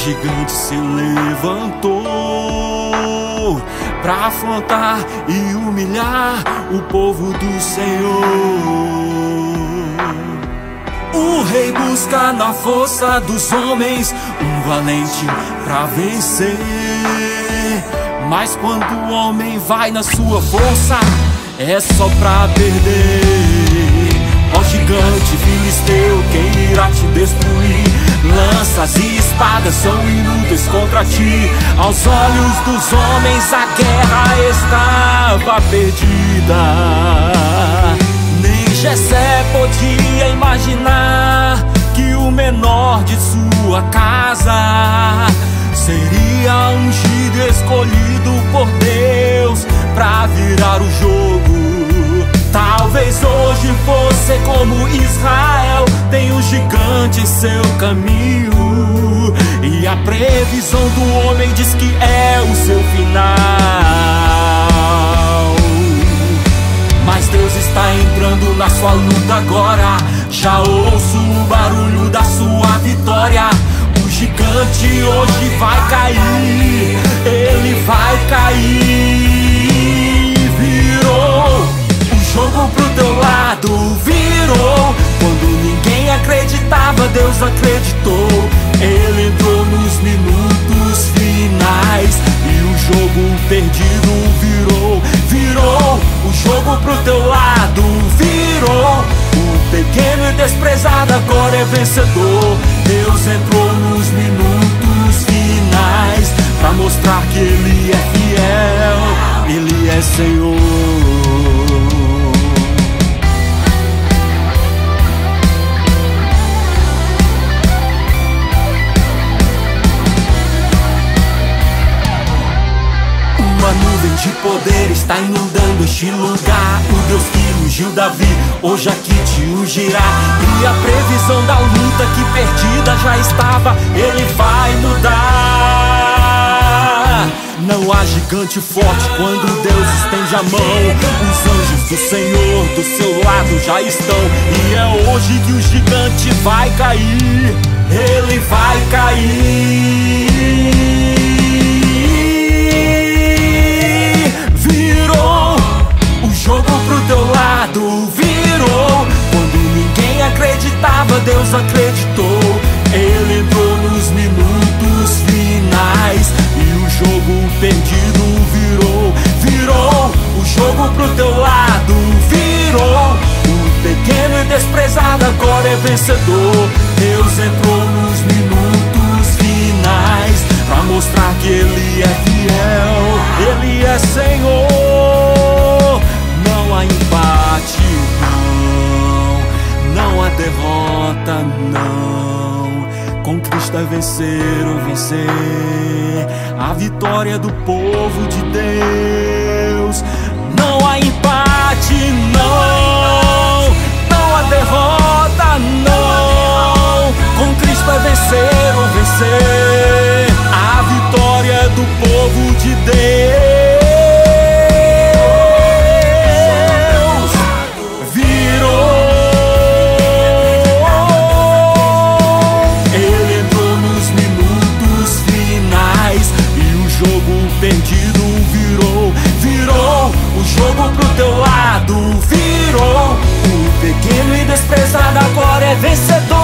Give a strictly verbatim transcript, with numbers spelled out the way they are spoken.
gigante se levantou pra afrontar e humilhar o povo do Senhor. O rei busca na força dos homens um valente pra vencer, mas quando o homem vai na sua força, é só pra perder. Ó gigante filisteu, quem irá te destruir? Lanças e espadas são inúteis contra ti. Aos olhos dos homens a guerra estava perdida. Nem Jessé podia imaginar que o menor de sua casa seria ungido, escolhido por Deus pra virar o jogo. Talvez hoje você, como Israel, tem um gigante em seu caminho, e a previsão do homem diz que é o seu final. Mas Deus está entrando na sua luta agora. Já ouço o barulho da sua vitória. O gigante hoje vai cair, ele vai cair. Virou o jogo pro teu lado, virou. Quando ninguém acreditava, Deus acreditou. Ele entrou nos minutos finais e o jogo perdido virou. Virou o jogo pro teu lado, virou. O pequeno e desprezado agora é vencedor. Deus entrou nos minutos finais pra mostrar que Ele é fiel, Ele é Senhor. Uma nuvem de poder está inundando este lugar. O Deus que ungiu Davi hoje aqui te ungirá. E a previsão da luta que perdida já estava, Ele vai mudar. Não há gigante forte quando Deus estende a mão. Os anjos do Senhor do seu lado já estão, e é hoje que o gigante vai cair. Ele vai cair. Virou o jogo pro teu lado, virou. Quando ninguém acreditava, Deus acreditou. Ele entrou nos minutos finais e o jogo perdido virou. Virou o jogo pro teu lado, virou. O pequeno e desprezado agora é vencedor. Deus entrou nos minutos finais pra mostrar que Ele é fiel, Ele é Senhor. Não há empate, não, não há derrota, não. Com Cristo é vencer ou vencer, a vitória do povo de Deus. Não há empate, não, não há derrota, não. Com Cristo é vencer ou vencer, a vitória do povo de Deus. Virou. Ele entrou nos minutos finais e o jogo perdido virou. Virou o jogo pro teu lado, virou. O pequeno e desprezado agora é vencedor.